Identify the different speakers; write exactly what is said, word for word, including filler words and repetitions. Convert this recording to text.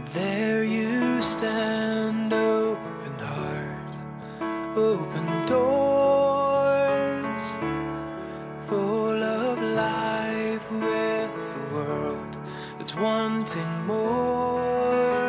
Speaker 1: There you stand, open heart, open doors, full of life with a world that's wanting more.